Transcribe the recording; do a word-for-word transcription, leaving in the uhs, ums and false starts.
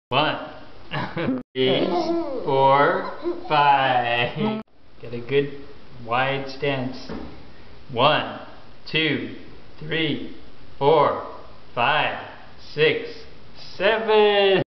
One, three, four, five. Get a good wide stance. One, two, three, four, five, six, seven.